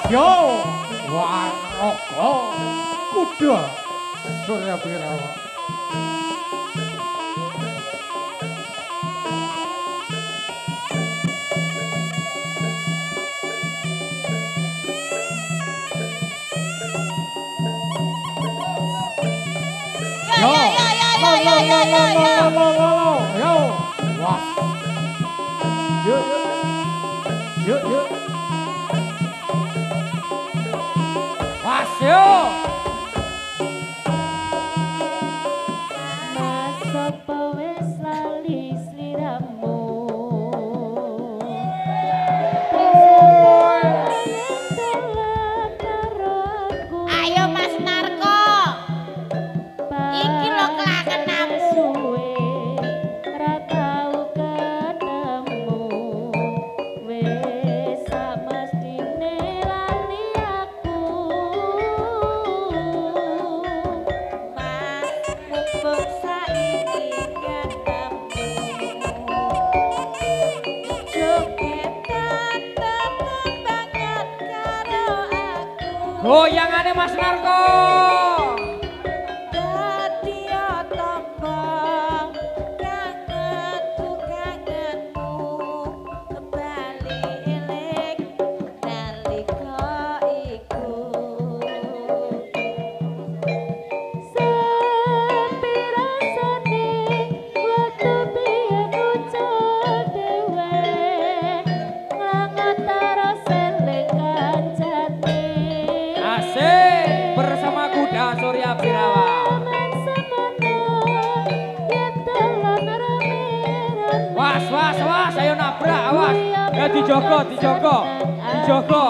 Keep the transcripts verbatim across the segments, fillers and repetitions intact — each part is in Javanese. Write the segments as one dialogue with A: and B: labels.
A: Yo, Waroko Kuda Surya Birawa. Yo, yo, yo, yo, yo, yo, yo, yo, yo, wah, yo, yo, yo, yo, wah, yo. Goyangane Mas Narko. Dijogo, dijogo, dijogo.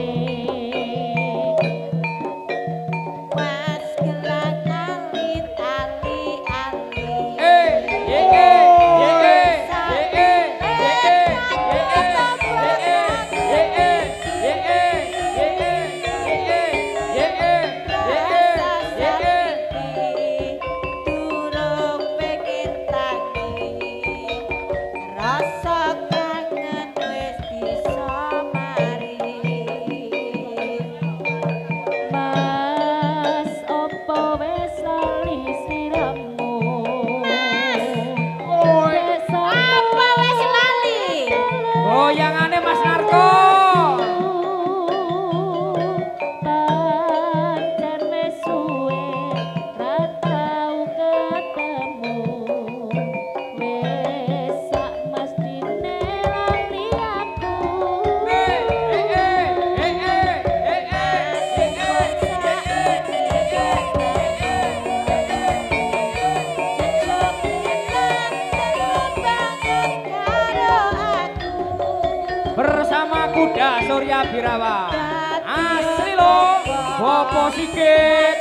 A: Bersama kuda Surya Birawa asli lo Bopo Sigit.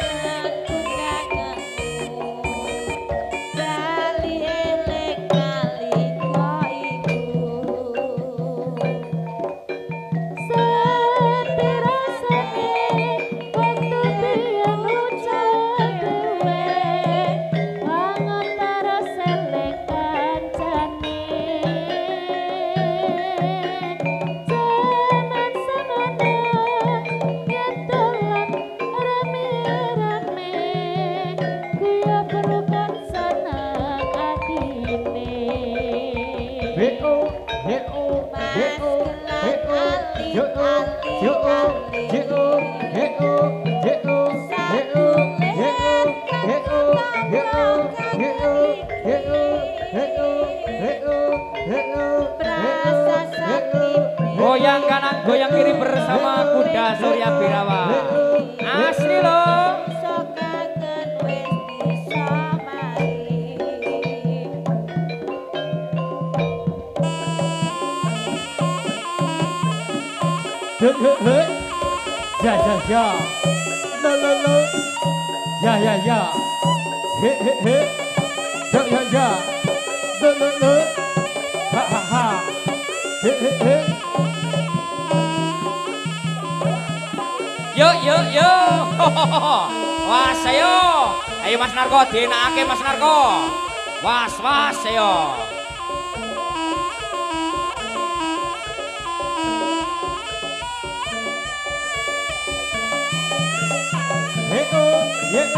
A: Goyang kanan, goyang kiri bersama kuda Surya Birawa. Asli loh. Ya ya ya, la la la, ya ya ya, he he he, ya ya ya, la la la, ha ha ha, he he he. Yo yo yo, was ayo, ayo Mas Narko, dienakake Mas Narko, was was ayo.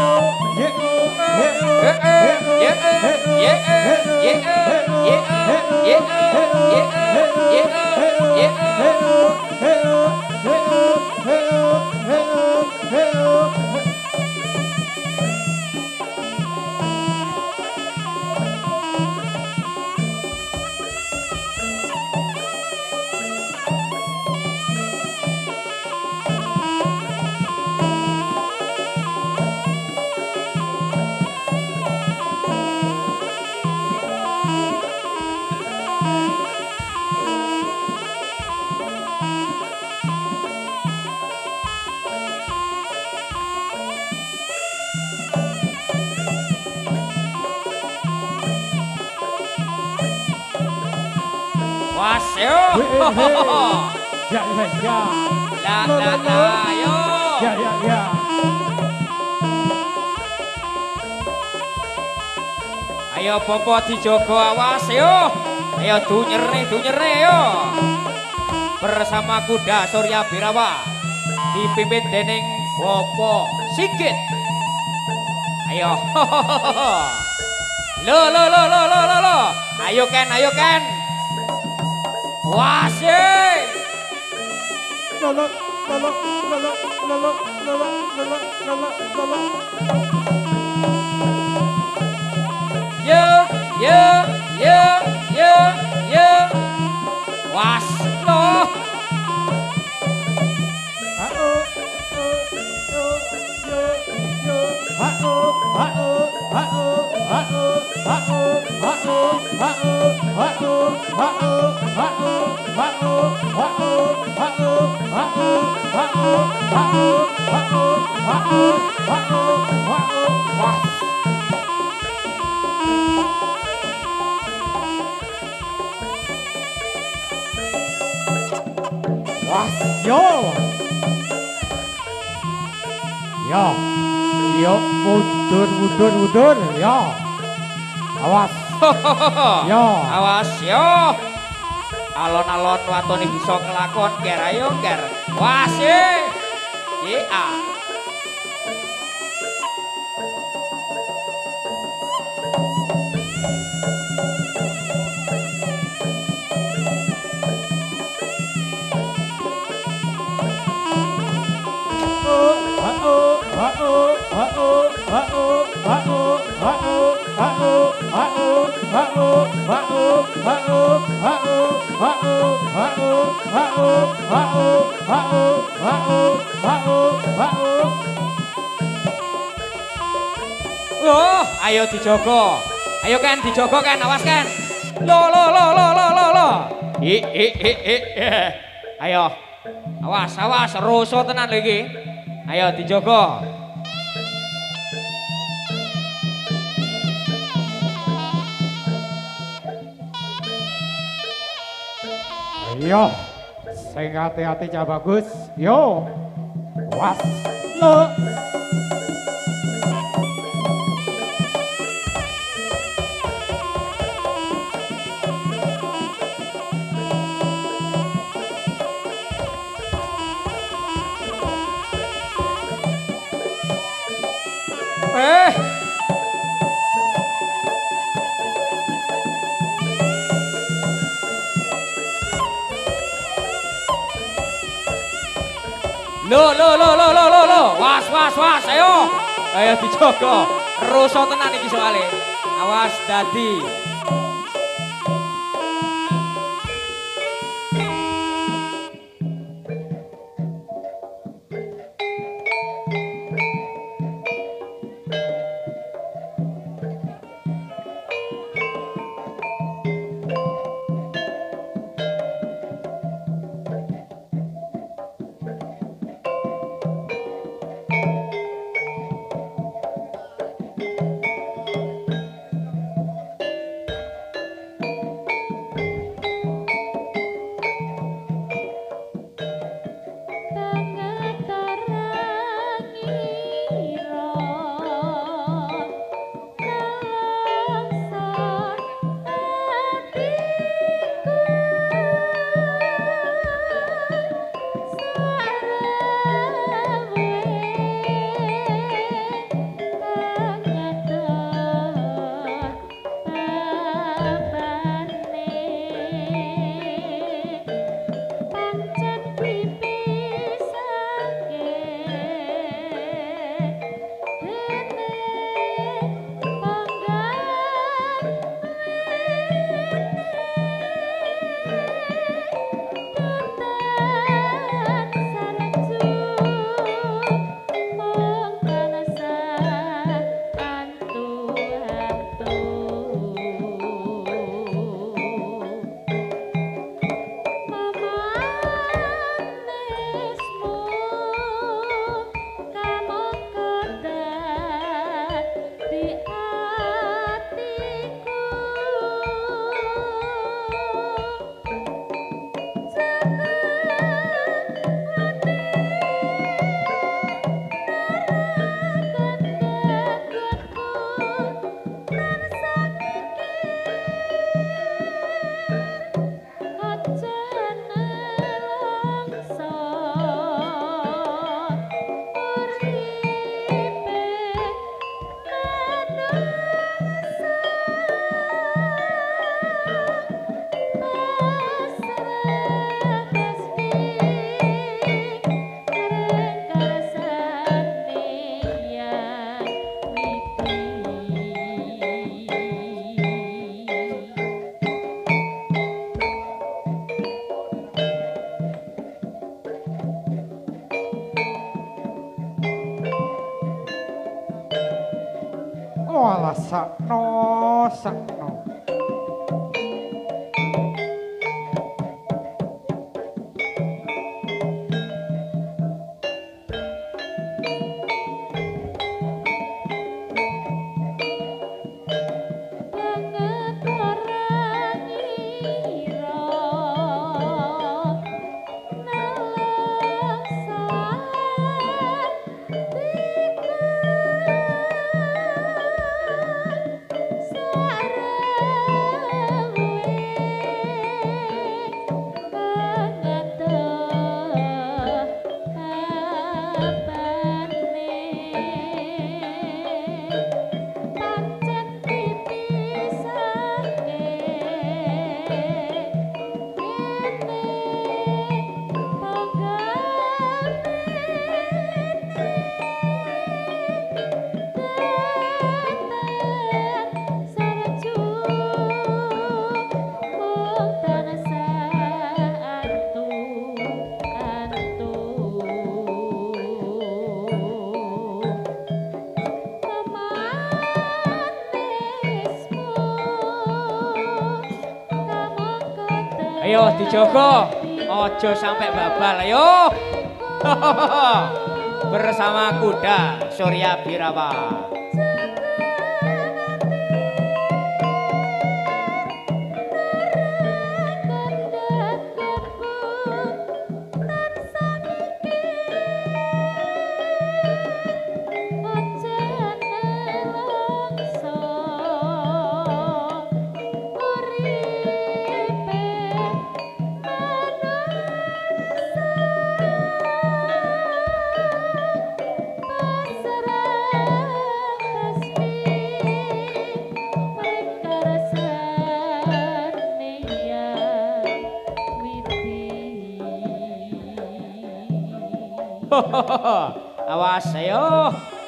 B: Wasyo.
A: Ya ya ya.
B: La la la yo.
A: Ya ya ya.
B: Ayo popo dijogo awas yo. Ayo dunyere dunyere yo. Bersama kuda Surya Birawa dipimpin dening Bopo Sigit. Ayo. Lo lo lo lo lo lo lo. Ayo Ken, ayo Ken. Wasye.
A: Lolo lolo lolo lolo lolo lolo lolo lolo.
B: Yo yo yo yo yo. Was lo.
A: Yo, yo, yo, mundur, mundur, mundur, yo, awas, yo,
B: Awas yo. Alon-alon watone bisa kelakon ger ayo ger. Wasye. Iya. Loh, ayo dijogo. Ayo kan dijogo kan, awas kan. Lo lo lo lo lo lo lo. I i i i. Ayo. Awas, awas, rusuh tenan lho iki. Ayo dijogo.
A: yo, sing hati-hati cah bagus, yo, was, lo.
B: Eh. Lo lo lo lo lo lo lo. Was was was ayo. Ayo dijogo. Rusuh tenan iki soalé. Awas dadi.
A: awas sakno sakno.
B: Ayo dijogo, ojo sampai babal, ayo. Bersama kuda Surya Birawa. Awas ayo.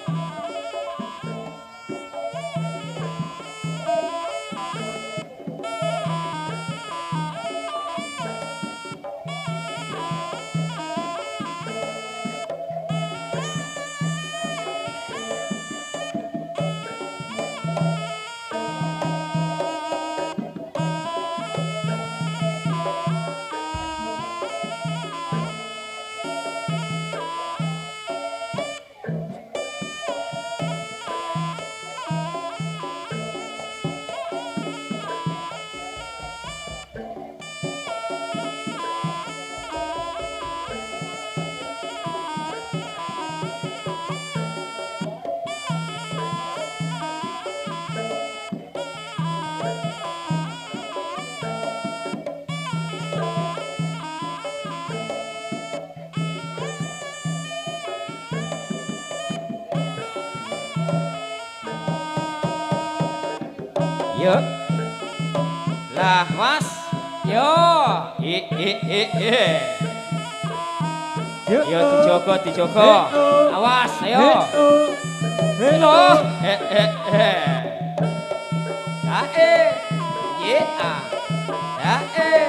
B: Yo, lah mas, yo, i i i i, yo dijogo dijogo, awas, ayo, lo, eh eh eh, ya eh, ye a, ya eh.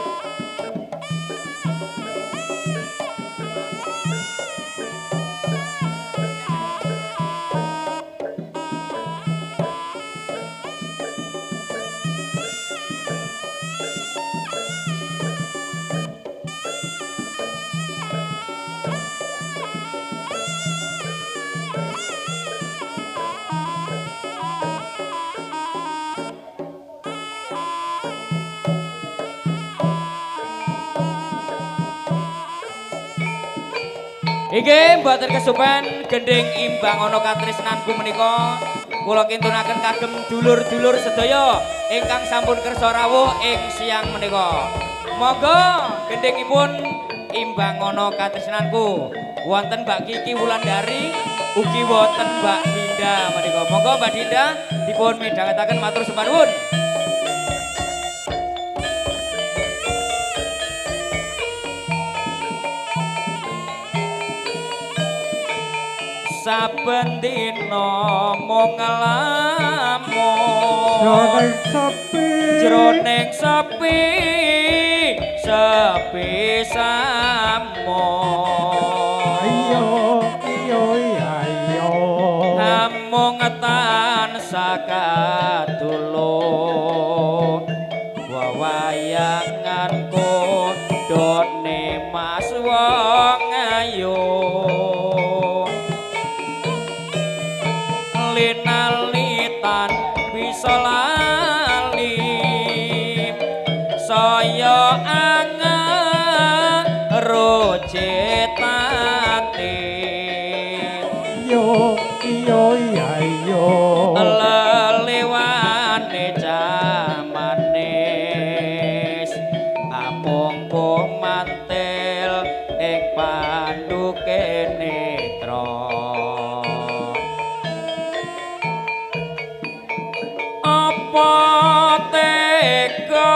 B: Iki mboten kesupen gending imbang ana katresnanku menika kula kintunaken kagem dulur-dulur sedaya ingkang sampun kersa rawuh ing siang menika. Monggo gendingipun imbang ana katresnanku wonten Mbak Kiki Wulandari ugi wonten Mbak Dinda menika. Monggo Mbak Dinda dipun midhangetaken matur sembah nuwun. Saben dina mung ngelamun jroning sepi jroning sepi sepi samun iyo iyo iyo namung tansah wong ayu linalitan bisa lali saya rojetati
A: yo yo ya yo
B: lelewane jamanes apung mantel ing panduke netra apa tega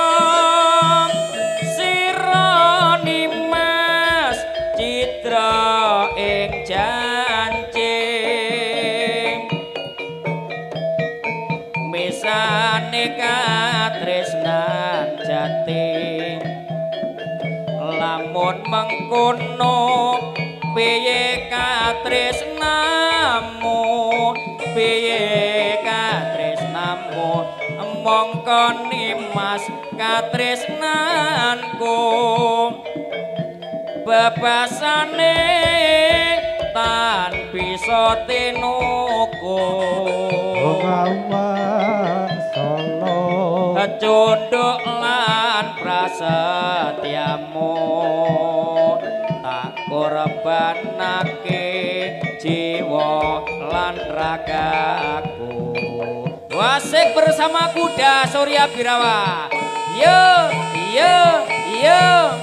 B: katresnan jati lamun mengkono piye katresnamu piye katresnamu mongko nimas katresnanku bebasane tan bisa tinuku cunduk lan prasetyamu tak korbanake jiwa lan ragaku wasik bersama kuda Surya Birawa yo yo yo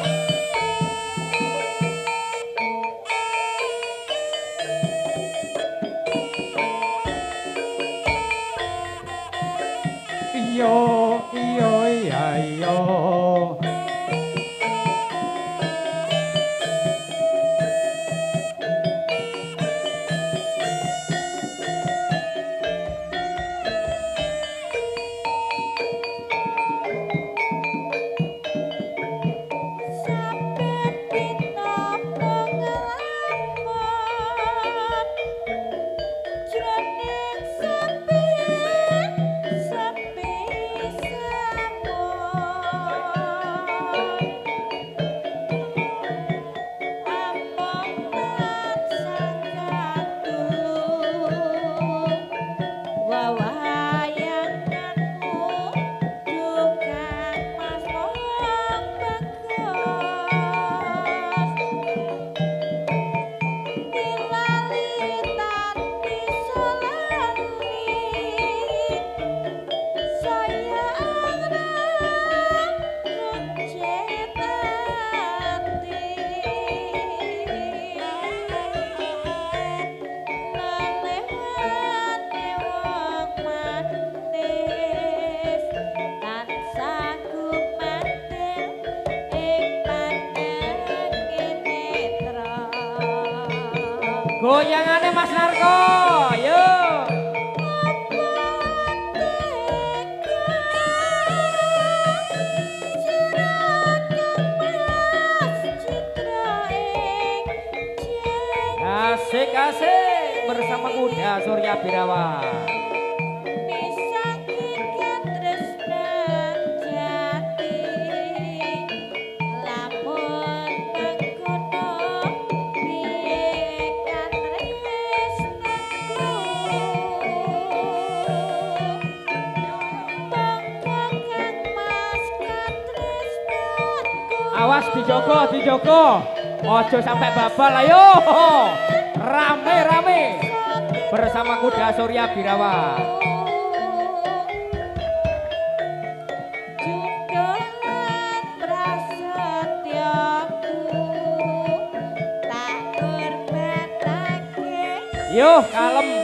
A: yo yo ya yo goyangannya Mas Narko, yuk. Asik asik bersama kuda Surya Birawa. Awas dijogo, dijogo. Ojo sampai babal, ayo. Rame-rame. Bersama kuda Surya Birawa. Yo, kalem.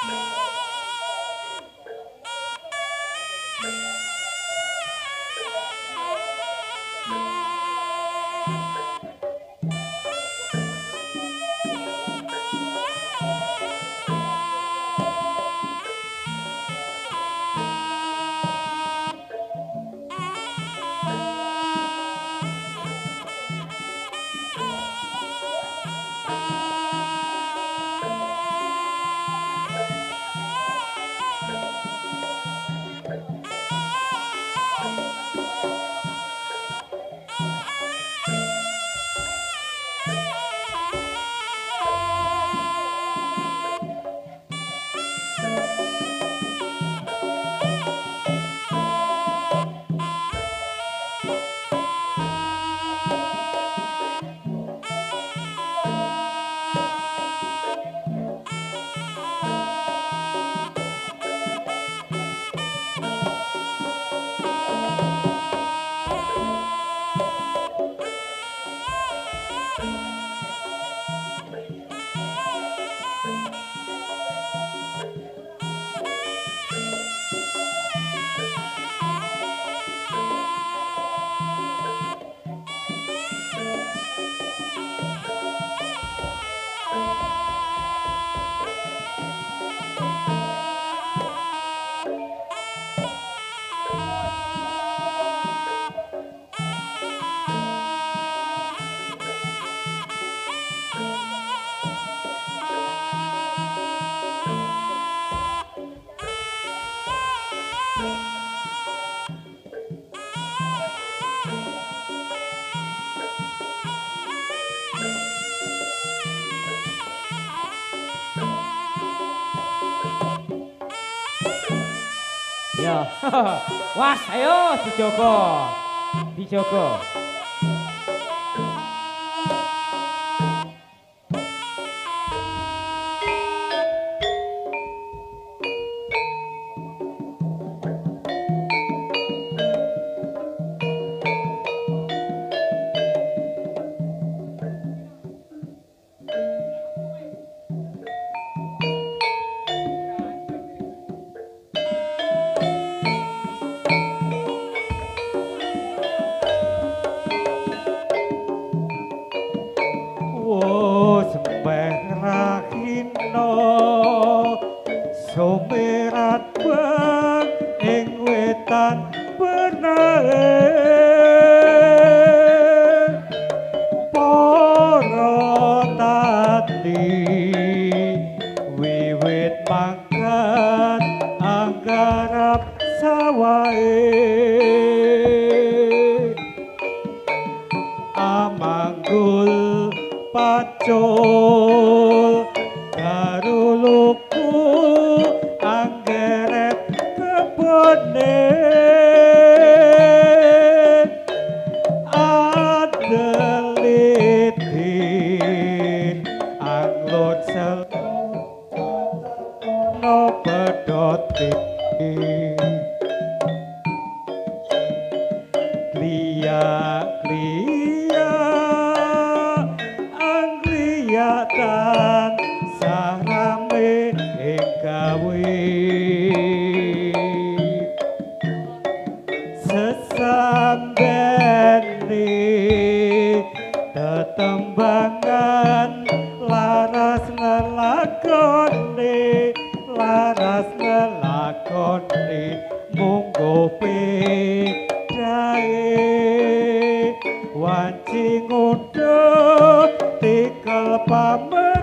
B: Ya. Was, ayo dijogo. Dijogo.
A: Somerat bang ing wetan bener para tati wiwit mangkat anggarap sawae amanggul pacul karuluku anggeret kebone adelitin anglot sel no pedoti klia klia angliatan sarame gawe sesambene tetembangan laras lelakone laras lelakone munggo pedae wanci ngodo tikel pame